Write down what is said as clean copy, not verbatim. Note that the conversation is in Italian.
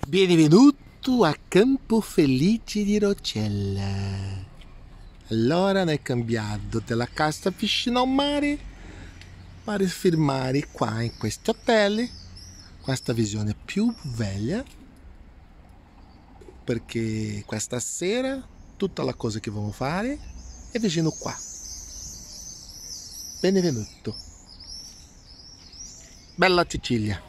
Benvenuto a Campo Felice di Roccella. Allora noi cambiato della casa vicino al mare per firmare qua in questo hotel, questa visione più bella, perché questa sera tutta la cosa che vogliamo fare è vicino qua. Benvenuto. Bella Sicilia.